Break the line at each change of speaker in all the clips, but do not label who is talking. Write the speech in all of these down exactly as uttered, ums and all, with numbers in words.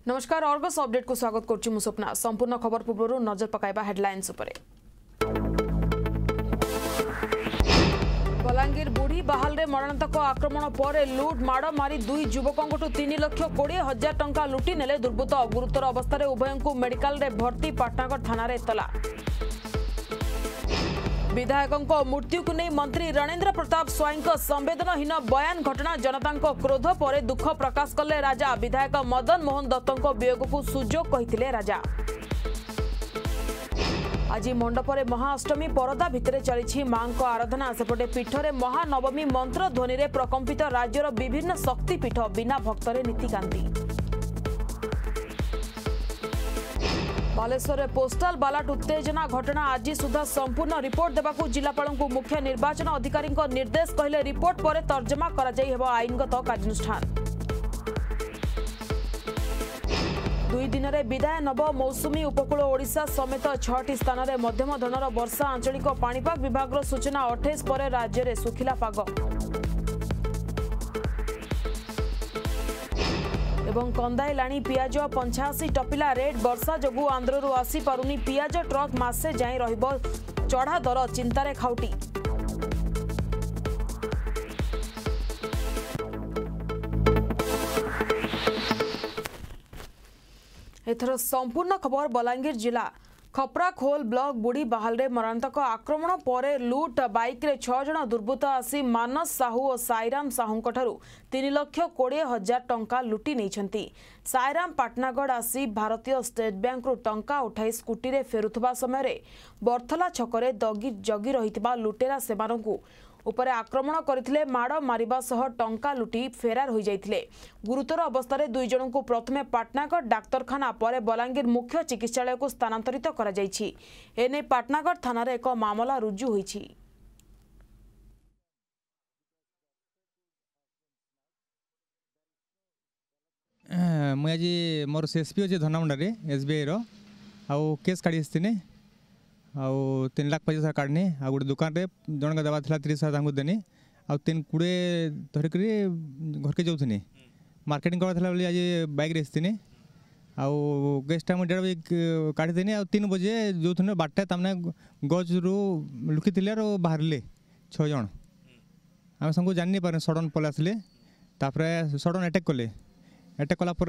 नमस्कार Argus update को स्वागत करुच्ची मु स्वप्ना। संपूर्ण खबर पूर्व नजर पकाइबा हेडलाइंस उपरे। बलांगीर बुढ़ी बाहाल रे मरणांतक आक्रमण पर लुट माड़ मारी दुई युवकों तीन लक्ष कोड़े हजार टंका लुटि नेले दुर्बृत्त। गुरुतर अवस्था उभयों को मेडिकल रे भर्ती पाटनागढ़ थाना एतला। विधायकों मृत्यु को नहीं मंत्री रणेंद्र प्रताप स्वाई संवेदनहीन बयान घटना जनता क्रोध पर दुख प्रकाश कले राजा। विधायक मदन मोहन दत्तों वियोग को सुजोग कहिथिले राजा। आज मंडपरे महाअष्टमी परदा भितर चली मां को आराधना। सेपटे पीठरे महानवमी मंत्र ध्वनि रे प्रकंपित राज्यर विभिन्न शक्तिपीठ बिना भक्तरे नीतिकांति। बालेश्वर पोस्टाल बालाट उत्तेजना घटना आज सुधा संपूर्ण रिपोर्ट देवाकू जिलापाल को मुख्य निर्वाचन अधिकारी निर्देश कहले रिपोर्ट पर तर्जमा करा जाई हेबो आईनगत कार्यानुष्ठान। दुई दिन में विदाय नव मौसुमी उपकूल ओडिशा समेत छठी स्थान में मध्यम धरणार वर्षा। आंचलिक पाणीपाग विभाग सूचना अठाईस पर राज्य में सुखिला पाग। एवं कंदाइलाणी पियाज पंचाशी टपिला रेट। वर्षा जगू आंध्ररू आसी पारुनी पियाज ट्रक मासे जाए रहिबो चढ़ा दर चिंतारे खाउटी। एथर संपूर्ण खबर। बलांगीर जिला खपराखोल ब्लॉक बुढ़ी बाहाल रे मरणांतक आक्रमण पर लुट। बाइक रे छह जन दुर्बृत्त आसी मानस साहू और साईराम साहू तीन लक्ष कोड़े हजार टंका लुटि नहीं। साईराम पाटनागढ़ आसी भारतीय स्टेट बैंक रु टंका उठाई स्कूटी रे फेरुथबा समय बर्थला छकरे दगी जगी रहितबा लुटेरा सेमानकु उपरे आक्रमण करथिले। माड़ मारिबा सह टंका लुटि फेरार हो जाइथिले। गुरुतर अवस्था दुई जन को प्रथमे पाटनागढ़ डाक्तरखाना पर बलांगीर मुख्य चिकित्सालय को स्थानांतरित करा जाइछि। एने पाटनागढ़ थाना रे एक मामला रुजु होइछि।
मुझे आज मोर एसपी अच्छे धनामुंडा एसबीआई रो आउ केस काढ़ी आसने आउ तीन लाख पचास हजार काढ़नी। आ गोटे दुकान रे जन का देवा तीस हजार देनी आ तीन कोड़े धरिक घर के जाऊनी मार्केटिंग करा बोली आज बैक आसनी आउ गेस्ट टाइम डेढ़ बजे काढ़ीदेनी आ तीन बजे जो बारटा तमने गज रू लुकी थे बाहर छः जन आम सबको जानी पारे सडन पल आसिले सडन अटैक कले। अटैक कलापर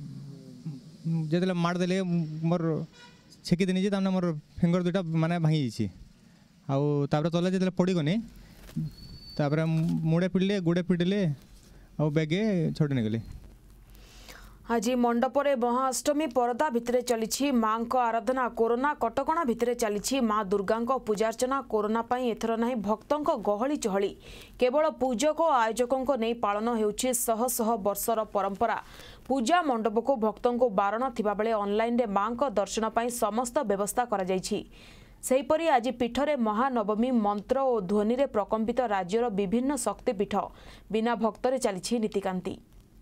जो माड़ देले मोर छेकी देनी जे मोर फिंगर दुटा माने भांगी जाइए आउे तले जो पड़गनी मुड़े पिड़ले गुड़े पिड़ले आ बेगे छोड़ नेगले।
आज मंडपरे महाअष्टमी परदा भितरे चली मां को आराधना। कोरोना कटकणा भितरे चली मां दुर्गा पूजार्चना। कोरोना पाई एथर नहीं भक्तों गहली चहली। केवल पूजक और आयोजकों नहीं पालन होउछि शह शह वर्षर परंपरा। पूजा मंडप को भक्तों को बारण थिबा बेले ऑनलाइन रे मां को दर्शन पाई समस्त व्यवस्था करा जाइछि। सेहीपरि आज पीठरे महानवमी मंत्र और ध्वनि रे प्रकंपित राज्यर विभिन्न शक्तिपीठ बिना भक्तरे चली नीतिकांति।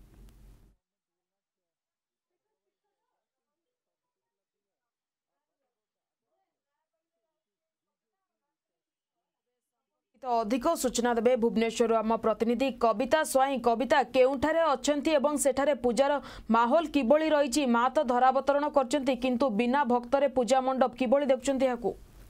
तो अधिक सूचना देबे भुवनेश्वर आम प्रतिनिधि कविता स्वाई। कविता केउठारे अछंती एवं सेठारे पूजार माहौल किबोली रहिछि? मां तो धरावतरण करचंती किंतु बिना भक्तरे पूजा मंडप किबोली देखचंती याकू?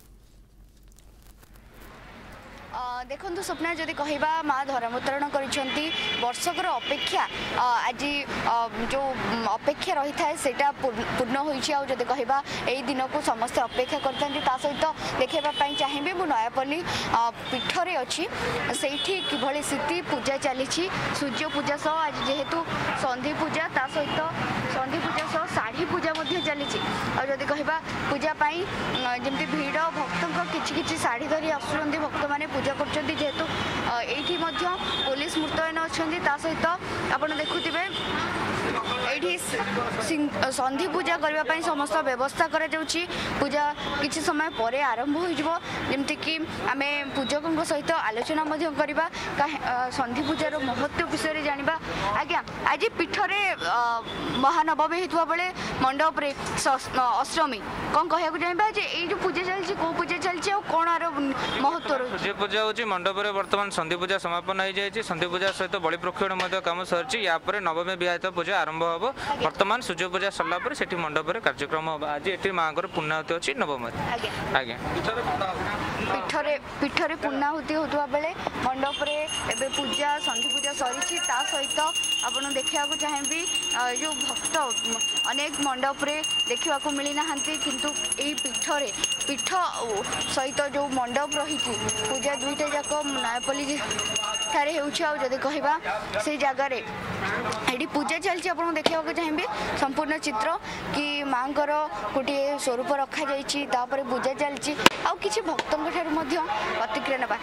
देखु स्वप्ना जदि कहवा माँ धरावतरण करिसेंती वर्षकर अपेक्षा आज जो अपेक्षा रही थाए सेटा पूर्ण होइछि। आ जदि कहवा एई दिन को समस्त अपेक्षा करथांती ता सहित देखैबा पई चाहिबे मु नयापल्ली पीठरे अछि सेठी किभଳି स्थिति पूजा चलीछि। सूर्य पूजा सह आज जेहेतु संधि पूजा ता सहित संधि पूजा सह साड़ी पूजा मध्ये चलीछि। आ जदि कहवा पूजा पई जेमति भीड़ भक्तों किछि किछि साड़ी धरी आसुचंती भक्त माने पूजा करछंती जेहेतु एठी मध्य पुलिस मुतयन अछंती ता सहित आपण देखुथिबे एठी संधि पूजा करबा पई समस्त व्यवस्था करा जाउछि। पूजा किछि समय परे आरंभ हो जिवो जेमति कि आमे पूजकଙ୍କ सहित आलोचना मध्य करबा संधि पूजार महत्व विषय जानिबा। आज्ञा आज पीठरे महानवमी हेतुवा बेले मंडप रे अष्टमी कोन कहया को जानिबा जे ए जो पूजा चलछि को पूजा चलछि आ कोन आरो महत्व रहि
पूजा होछि मंडप रे वर्तमान संधि पूजा समापन हो जाए। संधि पूजा सहित बलि प्रक्षेपण कम सरी या नवमी विवाहित पूजा आरंभ हम वर्तमान सूर्य पूजा सरला पर सेठी मंडप रे कार्यक्रम आज एठी मांकर पुण्यवती अछि नवम आज्ञा
पीठरे पीठरे पुण्यवती होतवा बेले मंडप रे एबे पूजा संधि पूजा सरीची ता सहित आपण देखिया को चाहेबी जो भक्त अनेक मंडप रे देखिवा को मिली नाहंती किंतु एही पीठरे पीठ सहित जो मंडप रही पूजा दुईटा जाक नयापल्ली ठारे हेउछि आ जदि कहबा से जगह रे एडी पूजा चलछि आपण देखिया को चाहेबे संपूर्ण चित्र कि मांकर गोटे स्वरूप रखा जाइछि तापर पूजा चलछि आ किछि भक्तन ठार मध्य प्रतिक्रिया नबा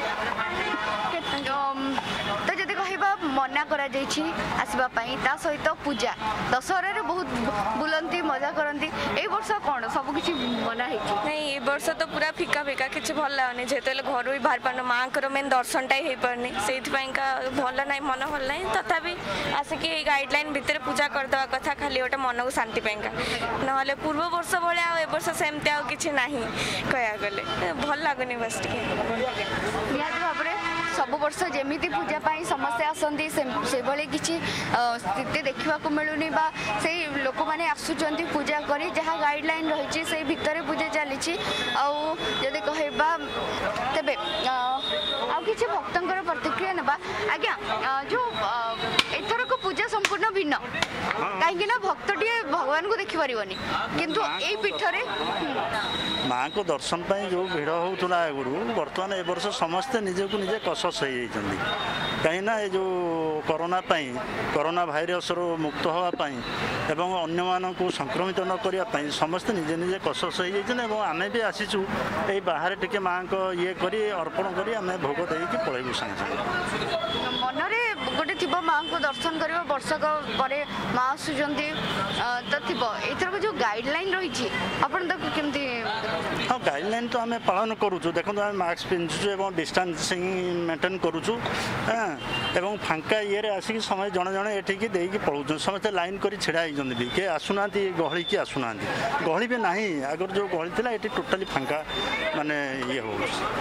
तो जदि कहबा मना करा जाइछि आसीबा पई ता सहित पूजा दशहरा रे बहुत बुलंती मजा करंती ए वर्ष कोन सब किछि मना हेछि
नहीं ए वर्ष तो पूरा फिका फिका किछि भल लागने जेतेले घर भी बाहर पान मां कर मेन दर्शन टाइ हे परनी सेति पई का भल नाही मन भल नाही तथापि आसे कि गाइडलाइन भितर पूजा कर दवा कथा खाली ओटा मन को शांति पई का नहले पूर्व वर्ष भले आ ए वर्ष सेमते आ किछि नाही कहया गले भल लागनी बस के
या भाबरे सब वर्ष जेमिति पूजा पाई समस्या आसंती से भले किछि स्थिति देखिबा को मिलुनी बा से लोक माने आसुचंती पूजा करी जहा गाइडलाइन रहिछि से भितरे पूजा चलीछि आ जदि कहबा तबे आ किछि भक्तंकर प्रतिक्रिया नबा आज्ञा जो एथर को पूजा संपूर्ण भिन्न काहेकि ना भक्तटी भगवान को देखि परिबनी किंतु ए पीठरे
मां को दर्शन पाई जो भिड़ होउतला गुरु वर्तमान ए वर्ष समस्त निजे को निजे कसस हो जाइछन्ती कहीं ना ये जो कोरोना पाई कोरोना भाइरस रो मुक्त होवा पाई एवं अन्य मान को संक्रमित न करिया पाई समस्त निजे निजे कसस हो जाइछन एवं आमे भी आसीचु ए बाहर टिके मां को ये करी अर्पण करी आमे भोग देई कि पळैबु संगे
मनरे गोटे थी माँ को दर्शन कर वर्षक पर माँ आसुचंती तो थी एथर जो गाइडलाइन रही आपन तक केमती
हाँ गाइडलाइन तो आम पालन करुचु देखो आम मास्क पिंधुचु एवं डिस्टेंसिंग मेंटेन करुचु हाँ एवं फांका ये आसिक समय जड़े जड़े एठिकी देकी पलाऊँ समस्त लाइन कर छिड़ा होती भी किए आसुना गहली की आसुना गहली भी ना आगर जो गहली थी ये टोटाली फांका माने ये हो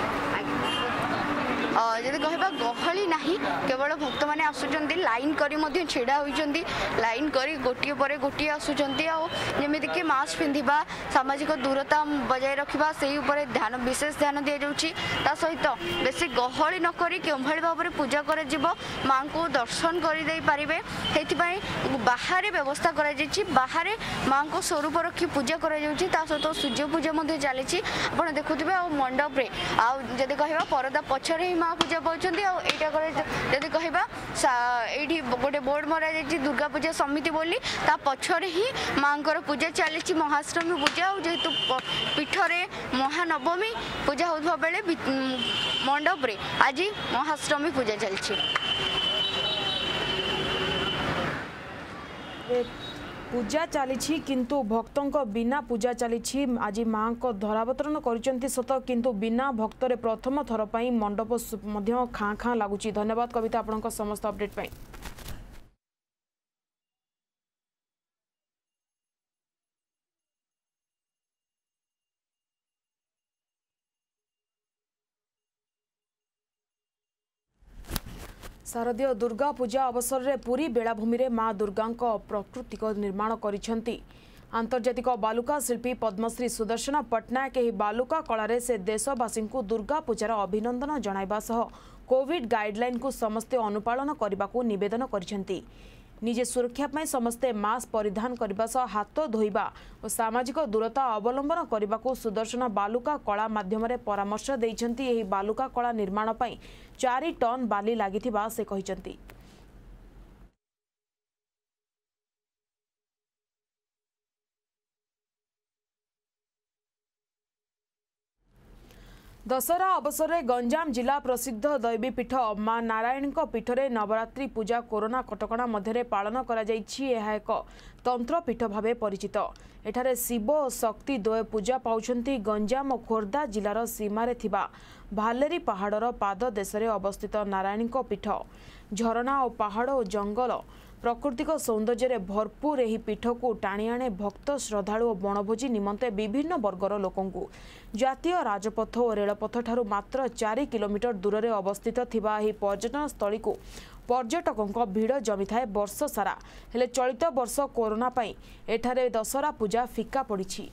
जदि कहबा गहली नाही केवल भक्त माने आसुचंती लाइन करी मध्य छिड़ा होइचंती लाइन करी गोटिए परे गोटिए आसुचंती आ जेमिति कि मास्क पिंधिबा सामाजिक दूरता बजाय रखिबा सेही ऊपर ध्यान विशेष ध्यान दिया जाउची ता सहित बेसी गहली न करी केभଳି भाबरे पूजा करे जिवो मां को दर्शन करि देई पारिबे हेति पई बाहरे व्यवस्था करा जाइची बाहरे मां को स्वरूप रखी पूजा करा जाउची ता सहित सूर्य पूजा मध्य चलीची आपण देखुथिबे आ मंडप रे आ जदि कहबा परदा पछरे माँ पूजा पाँच जदि कहबा ये गोटे बोर्ड मरा जाइए दुर्गा पूजा समिति बोली ता पछरे ही माँ पूजा चली महाअष्टमी पूजा और जेहेतु पीठरे महानवमी पूजा होता बेले मंडप रे आज महाअष्टमी पूजा चलछि
पूजा चली किंतु भक्तों बिना पूजा चली आज माँ को धरावतरण कर सत किंतु बिना भक्तरे प्रथम थर पर मंडप खाँ खाँ लगुच। धन्यवाद कविता आपन समस्त अपडेट पाई। शारदीय दुर्गा पूजा अवसर में पुरी बेलाभूमि में माँ दुर्गा प्रकृतिक निर्माण करिसेंती आंतर्जातिक बालुका शिल्पी पद्मश्री सुदर्शन पट्टनायक एही बालुका कला से देशवासी को दुर्गा पूजार अभिनंदन जणाइबा सह कोविड गाइडलाइन को समस्ते अनुपालन करने को निवेदन करिसेंती। निजे सुरक्षा पाई समस्ते मास्क परिधान करने सह हाथ धोइबा और सामाजिक दूरता अवलंबन करने को सुदर्शन बालुका कला माध्यम परामर्श देइछंती। एही बालुका कला निर्माण पाई चारि टन बाली लागिथिबा से कहिसेंती। दशहरा अवसर में गंजाम जिला प्रसिद्ध दैवीपीठ मां नारायणी पीठरे नवरात्रि पूजा कोरोना कटकणा मध्य पालन करा जाइछि। यह एक तंत्रपीठ भाव परिचित। एठारे शिव और शक्ति द्वय पूजा पाउछंती। गंजाम और खोर्धा जिलार सीमारे थिबा भालेरी पहाड़र पाद देश में अवस्थित नारायणी पीठ झरणा और पहाड़ और जंगल प्राकृतिक सौंदर्य भरपूर एही पीठ को टाणी आणे भक्त श्रद्धालु और बणभोजी निमंते विभिन्न वर्गर लोकंकु। जातीय राजपथ और रेलपथ ठारू मात्र चार किलोमीटर दूर में अवस्थित थिबा एही पर्यटन स्थली को पर्यटकों भिड़ जमी थाए वर्ष सारा हेले चलित वर्ष कोरोना पाई एठारे दशहरा पूजा फिका पड़ी।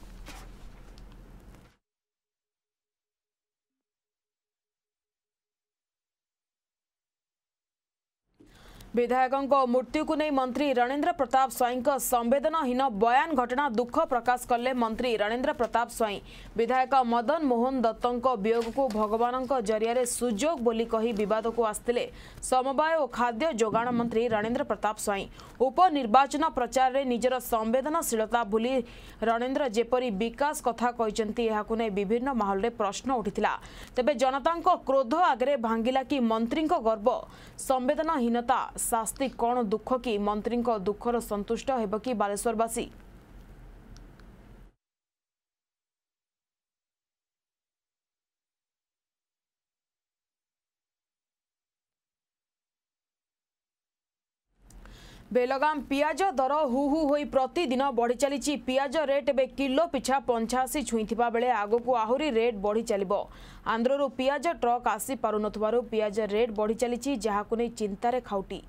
विधायकों मृत्यु को नहीं मंत्री रणेंद्र प्रताप स्वाई संवेदनहीन बयान घटना दुख प्रकाश कले मंत्री रणेंद्र प्रताप स्वाई। विधायक मदन मोहन दत्तों वियोग को भगवान जरिया सुजोग बोली कही विवाद को आसते समवाय और खाद्य जोगाण मंत्री रणेंद्र प्रताप स्वाई। उपनिर्वाचन प्रचार में निजर संवेदनशीलता भूली रणेंद्र जेपरी विकास कथा कहते नहीं विभिन्न माहौल में प्रश्न उठिला। तेबे जनता क्रोध आगे भांगिला कि मंत्री गर्व संवेदनहीनता शास्ति कौन दुख कि मंत्री दुखर संतुष्ट हेब कि बालेश्वरवासी। बेलगाम पियाज दर हु हु होई प्रतिदिन बढ़ी चली। पियाज रेट एवं किलो पिछा पंचाशी छुईथिबा बेले आगो आहरी रेट बढ़ी चलिबो। आंध्ररू पियाज ट्रक आसी पारु नथबारु पियाज रेट बढ़ी चली जहाकु नै चिंतारे खाउटी।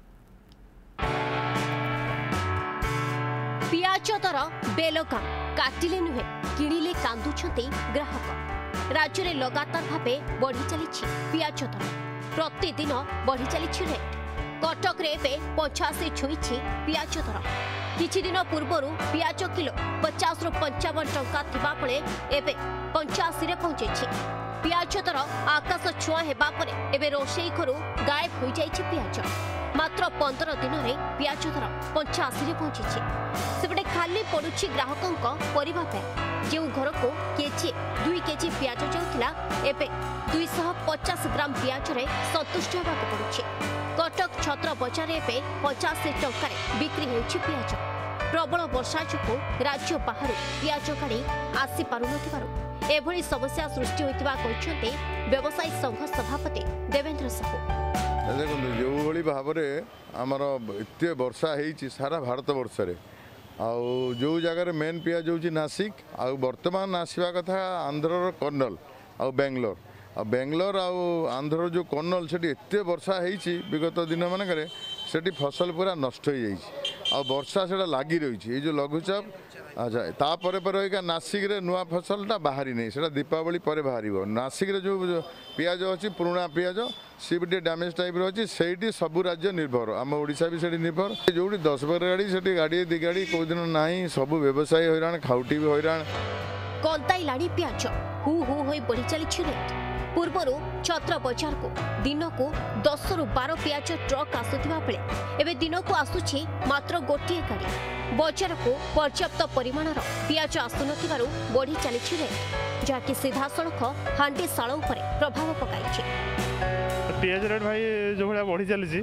पियाज दर बेलगाम काटिले नुहे किणिले कांदुछंती ग्राहक। राज्य में लगातार भावे बढ़ी चली पियाज दर प्रतिदिन बढ़ी चली रेट। कटक रे पचासी छुई पियाज दर किछि दिन पूर्वर पियाज किलो पचास रु पंचावन टंका थिबा बेले एबे पंचाशी रे पहुंचे। पियाज दर आकाश छुआ हेबा परे एबे रोषेई घरु गायब हो जाइछि पियाज। मात्र पंद्रह दिन में पियाज दर पंचाशी रे पहुंची। सेपटे खाली पड़ुछि ग्राहकों परिवा बैग। जो घर को केजी दुई केजी पियाज जाउथिला एबे दुई सौ पचास ग्राम पियाज रे संतुष्ट होबाक पड़ुछि। कटक छत्र बजार एबे पचासी टंकार बिक्री होउछि पियाज। प्रबल वर्षा जोगु राज्य बाहर पियाज गाड़ी आसी पारु नथिबारु एभली समस्या सृष्टि होइतिबा कहछन्ते व्यवसायी संघ सभापति देवेंद्र साहू।
देखो जो भली भाव में आमर एत वर्षा हो सारा भारत वर्ष रे आउ जो जगार मेन पियाज हो नासिक आउ वर्तमान आसवा कथा आंध्र कर्नल आउ बेंगलोर आ बेंगलोर आउ आंध्र जो कर्नल से एत वर्षा हो विगत दिन मानक से फसल पूरा नष्ट हो जाए वर्षा से लगी रही ये जो लघुचाप। अच्छा तापर पर नासिक रे नुआ फसलटा बाहरी नहीं से दीपावली पर बाहर। नासिक रे जो पियाज अच्छी पुराणा पियाज सी भी डैमेज टाइप अच्छी से सब राज्य निर्भर आम ओडिशा भी से निर्भर। जो दस बार गाड़ी से गाड़ी दी गाड़ी कौ दिन ना सब व्यवसायी हैरान खाउटी भी हैरान।
कंताइलाणी पियाज हु हु होई बढ़ी चली रेट। पूर्वर छत्र बजार को दिन को दस रु बार पियाज ट्रक आसुथिबा बेले एबे दिन को आसुछि मात्र गोटिए गाड़ी। बजार को पर्याप्त परिमाणर पियाज आसुनथिबारु बढ़ी चली रेट जहाँकि सीधा सड़क हांडीशाल उपरे प्रभाव पकाइछि।
पियाज रेट भाई जो भाया बढ़ी चली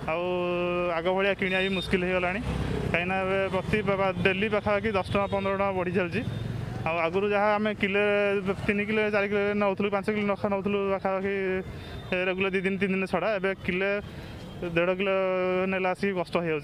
आग भाया किणा भी मुस्किल हो गलानी कहीं प्रति डेली पाखापाखि दस टका पंद्रह टका बढ़ी चलती। आगुरी जहाँ आम किलो तीन किलो चार किलो नौलु पांच किलो नखा नौलु पाखापाखि रेगुलर दी दिन तीन दिन छड़ा एवं किलो देढ़ किलो नेला आसिक कष्ट हो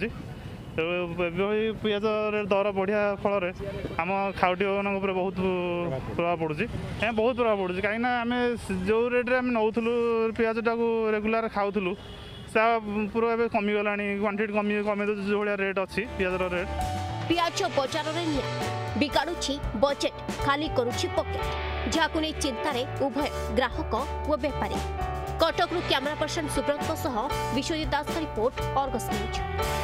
पियाज दर बढ़िया फल आम खाउटी मान बहुत प्रभाव पड़ुଛି बहुत प्रभाव पड़ुଛି कहीं आम जो रेट्रे आम नौलु पियाजटा को रेगुलर खाऊलु सा पूरा ए कमीगला क्वांटिटी कमी कमी दे जो भाया रेट अच्छी पियाज रेट।
पियाज बजार में बिगाड़ुछि बजेट खाली करुछि पकेट जहाकु नै चिंतारे उभय ग्राहक और व्यापारी। कटकरू कैमरा पर्सन सुब्रत सह विश्वजित दास का रिपोर्ट अर्गस न्यूज।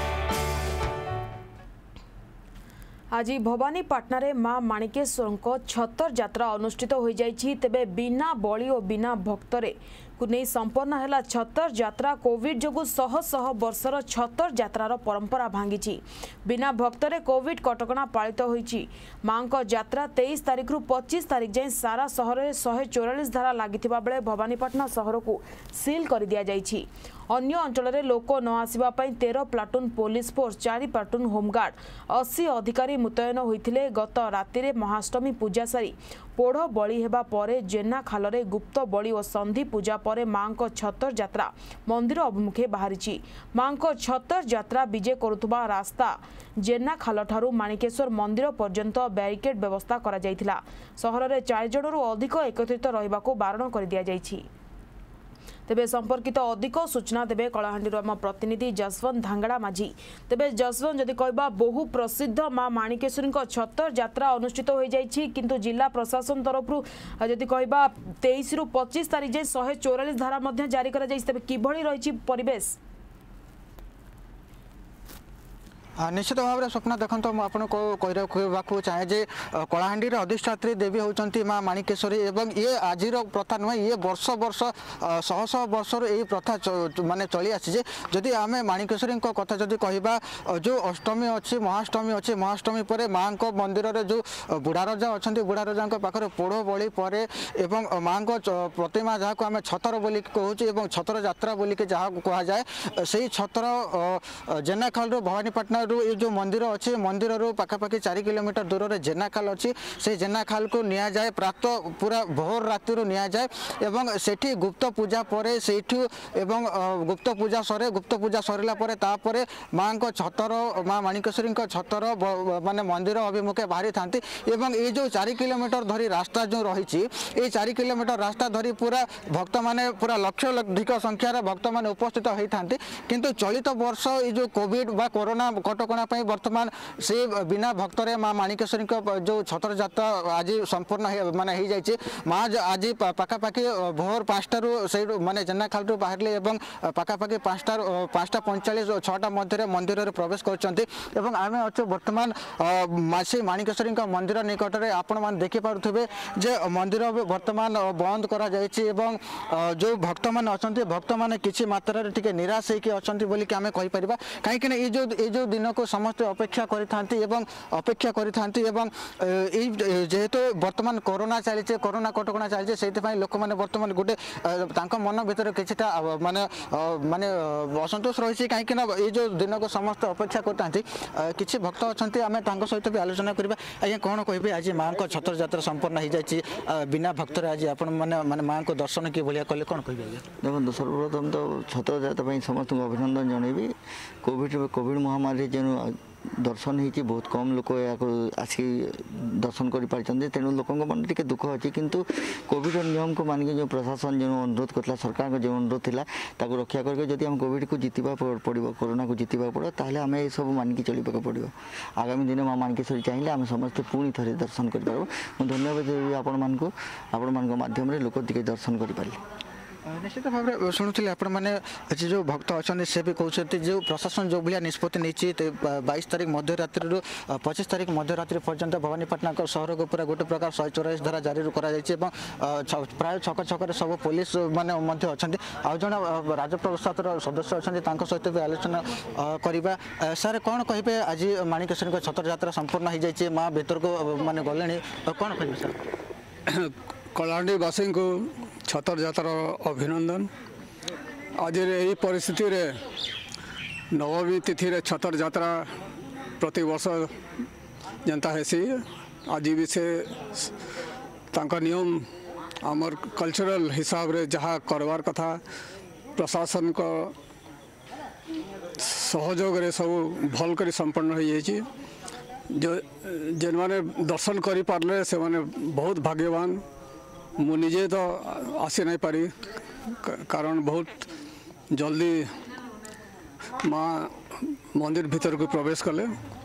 आज भवानीपाटना रे मां माणिकेश्वर छतर यात्रा अनुष्ठित हो जाइछि। तेबे बिना बलि और बिना भक्तरे को नहीं संपन्न है छतर यात्रा। कोविड जोगु शह शह वर्षर छतर यात्रार परंपरा भांगी बिना भक्तरे कोविड कटकणा पालित होइछि। मां को यात्रा तेईस तारीख रु पच्चीस तारीख जाए सारा सहर में शहे चौरालीस धारा लगिथिबा बेले भवानीपाटना सहर को सील कर दिया जाइछि। अन्य अंचल में लोक न आसवा तेरह प्लाटून पुलिस फोर्स चार प्लाटून होमगार्ड अस्सी अधिकारी मुतयन होते। गत राति महाअष्टमी पूजा सारी पोढ़ बलि हेबा परे जेना खाल गुप्त बलि और संधि पूजा पर मां को छतर यात्रा मंदिर अभिमुखे बाहरी। मां को छतर यात्रा विजे करुवा रास्ता जेना खाल ठारू माणिकेश्वर मंदिर पर्यंत बैरिकेड व्यवस्था करा जायथिला। सहर में चार जनरू अधिक एकत्रित रहिबाकू बारण कर दिया जायछि। तेबे संपर्कित अधिक सूचना देबे कलाहांडी आम प्रतिनिधि जसवंत धांगड़ा माझी। तेबे जसवंत जदि कहबा बहु प्रसिद्ध मां माणिकेश्वरी छतर यात्रा अनुष्ठित हो जाइछि किंतु जिला प्रशासन तरफ जदि कहबा तेईस रु पच्चीस तारीख जाए शहे चौरालीस धारा मध्य जारी करा जाइछि। तेबे किभଳି रहिछि परिवेश?
निश्चित भाव में स्वप्न देखते मुझे कहवाक चाहे जे कलाहांडी अधिष्ठात्री देवी होती माँ माणिकेश्वरी एवं ये आज प्रथा नुहे ये वर्ष वर्ष शह शह वर्ष यही प्रथा माने चली आसी जदि आम माणिकेश्वरी कथा जदि कहवा जो अष्टमी अच्छी महाअष्टमी अच्छी महाअष्टमी पर माँ मंदिर में जो बुढ़ा रजा अच्छा बुढ़ा रजा पाखे पोढ़ बड़ी पर माँ प्रतिमा जहाँ को आम छतर बोली कहूँ छतर यात्रा बोलिक जहाँ कहुए से छतर जेनाखाल भवानीपाटना ये जो मंदिर अच्छे मंदिर रू पाखापाखि चार किलोमीटर दूर में जेनाखाल अच्छी से जेनाखाल को निया जाए प्रातः पूरा भोर राति निया जाए एवं सेठी गुप्त पूजा पर सेठू एवं गुप्त पूजा सरे गुप्त पूजा सरला पर तापर माँ को छतर माँ माणिकेश्वरी छतर माने मंदिर अभिमुखे बाहरी था एवं ये जो चार किलोमीटर धरी रास्ता जो रही ये चार किलोमीटर रास्ता धरी पूरा भक्त माने पूरा लक्ष अधिक संख्यार भक्त माने उपस्थित होता किंतु चलित वर्ष ये जो कोविड बा कोरोना कटकणा वर्तमान से बिना भक्तरे माँ माणिकेश्वरी जो छतर यात्रा आज संपूर्ण माने हो जाए माँ आज पाखापाखि भोर पाँचटार से माने जेनाखाल बाहर पाखापाखि पाँचटा पाँचटा पैंचाश छटा मध्य मंदिर में प्रवेश कर आम अच्छे बर्तमान से माणिकेश्वरी मंदिर निकट में आपण मैंने देखिपे जे मंदिर बर्तमान बंद कर जो भक्त मैंने अच्छा भक्त मैंने किसी मात्रा टे निराश होती आम कहीपर कहीं ये जो ये जो दिन को समस्त अपेक्षा करें अपेक्षा करें जेहेतु बर्तमान कोरोना चली कोरोना कटकणा चली से लोक मैंने बर्तमान गोटे मन भर किसी माने माने असंतोष रही कहीं ये जो दिन को समस्त अपेक्षा करते किसी भक्त अच्छा आम सहित भी आलोचना करवा। आज्ञा कौन कहे आज माँ को छतर यात्रा संपन्न हो जाए बिना भक्तर आज आप मैंने माँ को दर्शन किए भाया कले कौन कहे?
देखो सर्वप्रथम तो छतर यात्रा समस्त अभिनंदन जनइबी। कोविड कोविड महामारी जो दर्शन हो बहुत कम लोक आसिक दर्शन कर तेणु लोक मन टे दुख अच्छी किंतु कोविड नियम को मानिक जो प्रशासन जो अनुरोध करता सरकार जो अनुरोध था रक्षा करके जब आम कोविड को जीतवा पड़ो कोरोना को जीतवा पड़ो ताहले आम ये सब मानिक चलवाक पड़ो। आगामी दिन माँ माणिकेश्वरी चाहिए आम समस्ते पुणी थे दर्शन कर धन्यवाद देवी आपण मानक आपण मान माध्यम लोक टे दर्शन कर।
निश्चित भाव में शुणुले आपण मैंने जो भक्त अच्छा से भी कहते जो प्रशासन जो भाया निष्पत्ति नहीं बाईस तारीख मध्यरात्रि पच्चीस तारीख मध्यरात्रि पर्यंत भवानीपाटना सहर को पूरा गोटे प्रकार शहे चौरालीस धारा जारी प्राय छक छक सब पुलिस मैंने अच्छा जन राजप्रसाद सदस्य अच्छा सहित भी आलोचना करवा। सर कौन कहे आज माणिकेश्वरी छतर यात्रा संपूर्ण हो जाए माँ भीतर को माने गले कौन कहे सर?
कलाहांडी वासी को छतर यात्रा अभिनंदन। आज यही परिस्थिति रे नवमी तिथि रे छतर यात्रा प्रति वर्ष जनता हेसी आज भी से तांका नियम आमर कल्चरल हिसाब रे जहाँ करवार कथा प्रशासन को सहयोग रे सब भल कर संपन्न हो जाए। जो जेन माने दर्शन करि पारले से माने बहुत भाग्यवान। मु निजे तो आसी नहीं पारी कारण बहुत जल्दी माँ मंदिर भीतर को प्रवेश कले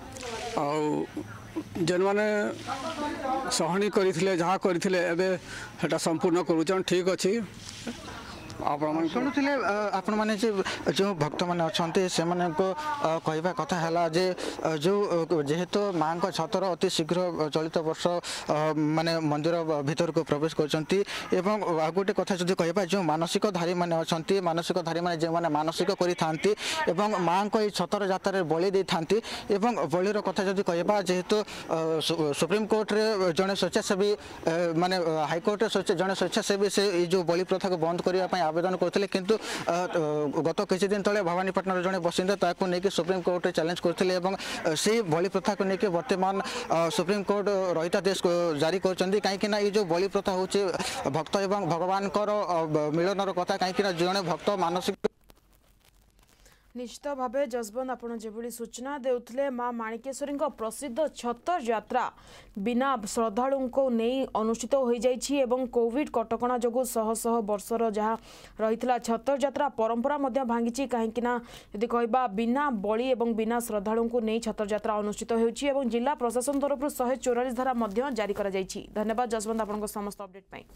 जेन माने सहनी करथिले जहाँ करथिले एबे हेटा संपूर्ण करूछन ठीक अछि।
आपण शुणुले आपण मैंने जो भक्त मैंने अच्छा से कहवा कथा है जे जो जेहेतु माँ का छतर अति शीघ्र चलित वर्ष माने मंदिर भीतर को प्रवेश करछंती एवं आ गोटे कथा जदि कहबा जो मानसिक धारी माने अछंती मानसिक धारी माने जे माने मानसिक करि थांती एवं माँ को छतर यात्रा बलि दे थांती एवं बलिर कथा जदि कहबा जेहेतु सुप्रीम कोर्ट रे जने स्वेच्छासेवी माने हाईकोर्ट रे जने स्वेच्छासेवी से जो बलि प्रथा को बंद करने आवेदन करते किंतु गत किसी दिन तले भवानीपाटना जड़े बसिंदा ताकू नहीं सुप्रीम कोर्ट चैलेंज करते से बलि प्रथा को लेकिन वर्तमान सुप्रीम कोर्ट रहितादेश जारी कर कहीं ये जो बलि प्रथा हूँ भक्त एवं भगवान मिलनर कथा कहीं जड़े भक्त मानसिक
निश्चित भाव जसवंत आपड़ जो सूचना देउथिले मां माणिकेश्वरी प्रसिद्ध छतर यात्रा बिना श्रद्धालु को नहीं अनुष्ठित हो जाइछि एवं कोविड कटकणा जो शह शह वर्षर जहाँ रही छतर यात्रा परंपरा भांगी कहीं यदि कहबा बिना बलि एवं बिना श्रद्धालु को नहीं छतर यात्रा अनुष्ठित होउछि एवं जिला प्रशासन तरफ एक सौ चौवालीस धारा जारी करा जाइछि। धन्यवाद जसवंत आपन समस्त अपडेट पाई।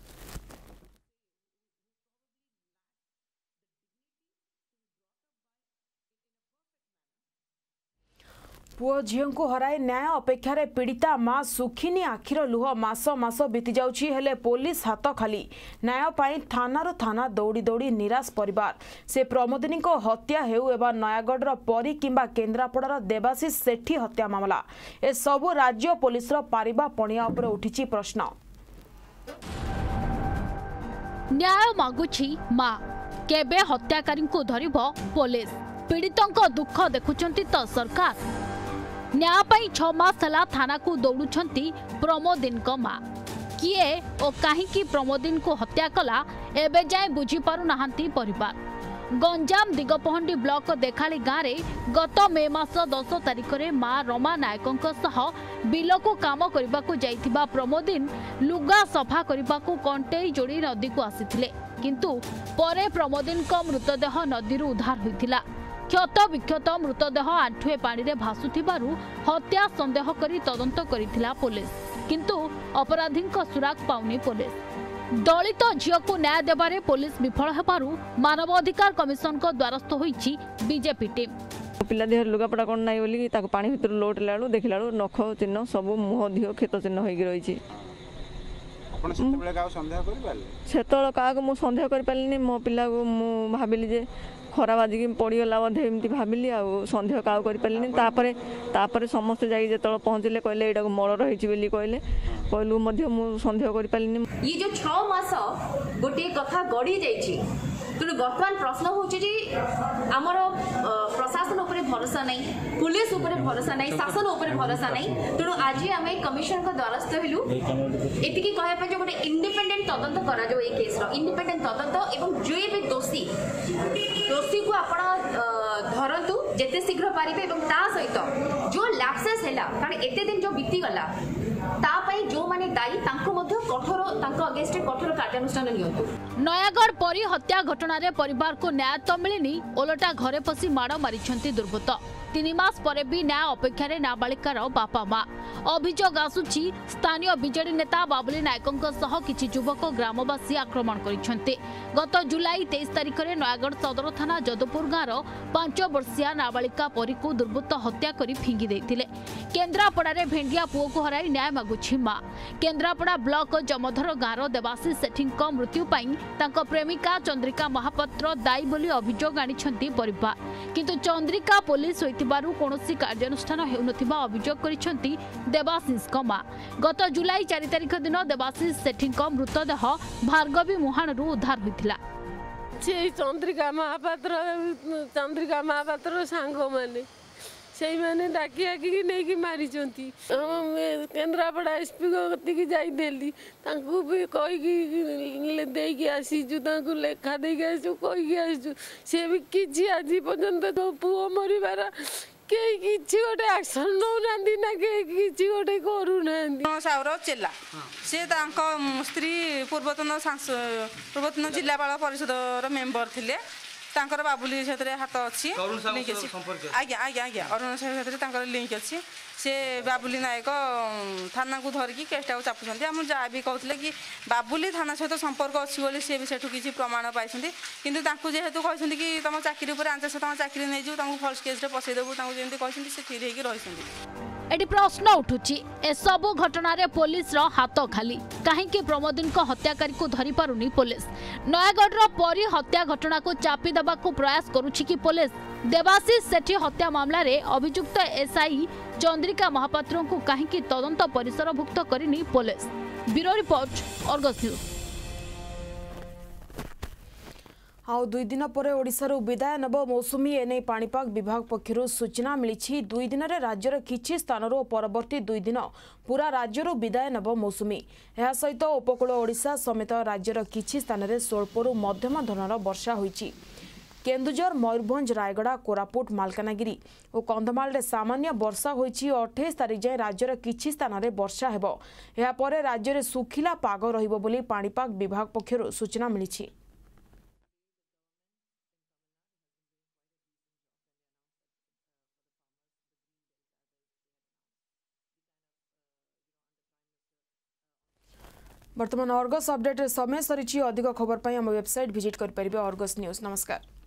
पुओ झील को हराई न्याय अपेक्षार पीड़िता मां सुखिनी आखिर लुह मास मास बीती जाउछि हेले पुलिस हाथ खाली न्याय पाई थाना थाना दौड़ी दौड़ी निराश परिवार से प्रमोदिनी को हत्या हेउ एवं नयागढ़ परी किंबा केन्द्रापड़ार देवाशीष सेठी हत्या मामला ए सबु राज्य पुलिस पारिबा पणिया उपर उठिछि प्रश्न।
न्याय मागुछि मां केबे हत्याकारी को धरिबो पुलिस पीड़ितों दुख देखुचंती तो सरकार न्याय पाई छ मास हला थाना को दौड़ुछंती प्रमोदिन को मां किए ओ काहीकि प्रमोदिन को हत्या कला एबे जाय बुझी पारु नाहंती परिवार। गंजाम दिगपहंडी ब्लॉक देखाली गाँव में गत मे मास दस तारिख में मां रमा नायकों सह बिल को काम करने को जाइथिबा प्रमोदिन लुगा सफा करने को कंटेई जोड़ी नदी को आसीथिले किंतु परे प्रमोदिन को मृतदेह नदी उद्धार होइथिला। क्षत विक्षत मृतदेह आंठुए पानी रे भासुथिबारु हत्या संदेह करी तदंत करिथिला पुलिस किंतु अपराधी सुराग पाउनी पुलिस। दलित झील को न्याय देबारे पुलिस विफल हेबारु मानवाधिकार कमिशन को द्वारस्थ होईछि बीजेपी टीम।
पिला देह लुगापड़ा कौन नाई बोली ताको पानी भितर लोट लालु देखिला नख चिन्ह सब मुह दिह क्षत चिन्ह होई रही सेतल क्या सन्देह कर पारे मो पिला को मु भाविली जे खरा बाजिकी पड़गला बोधे एमती भाविली आ सन्देह क्या कर समस्त जाइए जो पहुँचले कहले यहाँ मल रही कहले कहलु सन्देह कर पारे
ये जो छह मास गोटे कथा गड़ी जाइए तेणु बर्तमान प्रश्न होमर प्रशासन उपर भरोसा नहीं पुलिस उपर भरोसा नहीं शासन उपर भरोसा नहीं तेणु आज आम कमिशन का द्वारस्थ हेलु एति कहवाई जो गोटे इंडिपेंडेंट तदंत करा जो ए केस रो इंडिपेंडेंट तदंत एवं जो भी दोषी दोषी को आपण धरतु जेते शीघ्र पारिबे एवं ता सहित जो लैप्सेस हैला कारण एते दिन जो बीती गला ता पई जो माने दायी तांको मध्ये कठोर तांको अगेंस्ट कठोर कार्यानुष्ठान नियंतु।
नयागढ़ परी हत्या घटना रे परिवार को न्याय तो मिलनी ओलटा घरे पसी माड़ मारिछंती दुर्बृत्त तीन मास परे भी न्याय अपेक्षार नाबालिकार बापा माँ अभियोग आसुची स्थानीय बीजेडी नेता बाबुली नायकों सह किछि युवक ग्रामवासी आक्रमण करिसेंते। गत जुलाई तेईस तारिख में नयागढ़ सदर थाना जदपुर गाँव पांच वर्षीय नाबालिका परी को दुर्बृत्त हत्या करी फिंगी देथिले। केन्द्रापड़ा भेंडिया पुओ को हराई न्याय मागुछि माँ। केन्द्रापड़ा ब्लॉक जमधर गाँव देवाशीष सेठी मृत्यु पाई तांको प्रेमिका चंद्रिका महापात्र दायी बोली अभियोग आनिछंती परिवार किंतु चंद्रिका पुलिस होइतिबारु कोनोसी कार्यानुष्ठान हेउनथिबा अभियोग करिसेंती देवाशीष माँ। गत जुलाई चार तारिख दिन देवाशीष सेठी मृतदेह भार्गवी मुहाणरू उद्धार होइथिला।
चंद्रिका महापात्र चंद्रिका महापात्र सांग माने से मैंने डाकी आकी नहीं मारी केन्द्रापड़ा एसपी को जाइली भी कहीकि आसीचु लेखा देकी आसु कहीकि आसु सी भी किसी आज पर्यंत पुओ मरबार कई किसी गोटे एक्शन नौना ना कई कि गोटे करूना
साउर चेला सी स्त्री पूर्वतन पूर्वतन जिलापाल परिषद मेम्बर थिले तांकर बाबुली से हाथ अच्छी आज्ञा आज्ञा आज्ञा अरुण साहब लिंक अच्छी से बाबुली नायक थाना को धरिकी केसटा को चापुंट आम जहाँ भी कहते कि बाबुली थाना सहित संपर्क अच्छी बोली सी भी सेठू किसी प्रमाण पाई कितु जेहेतु कहते कि तुम चाकरी पर आंच तुम चाकरी नहीं जाऊ फल्स केस पसईदेबू जमी कहते से स्थिर होकर रही।
एटी प्रश्न उठुची ए सबु घटना रे पुलिस रो हाथ खाली काहेकि प्रमोदिन को हत्याकारी को धरि पारुनी पुलिस। नयागढ़ रो परी हत्या घटना को चापी देबा को प्रयास करूची कि पुलिस देवाशीष सेठी हत्या मामला रे अभियुक्त एसआई चंद्रिका महापात्र को काहेकि तदंत परिसरभुक्त करिनी police. Bureau report Argus News.
आउ दुई दिन पर ओडिशारू विदाय नब मौसुमी एने पाणीपाग विभाग पक्षरु सूचना मिली दुई दिन में राज्यर किछि स्थानरू परवर्ती दुई दिन पूरा राज्यरू विदाय नब मौसुमी यह सहित उपकूल ओडिशा समेत राज्यर किछि स्थान में स्वल्परू मध्यम धरणर वर्षा होईछि। केन्दुझर मयूरभंज रायगड़ा कोरापुट मालकानगिरी और कंधमाल रे सामान्य वर्षा होईछि। अट्ठाईस तारिख जाए राज्यर किछि स्थान रे वर्षा हेबो। एहा परे राज्य रे सुखिला पाग रहिबो बोली पाणीपाग विभाग पक्षरु सूचना मिलिछि। वर्तमान अर्गस अपडेट समय सरी। अधिक खबर पर आम वेबसाइट विजिट करें अर्गस न्यूज। नमस्कार।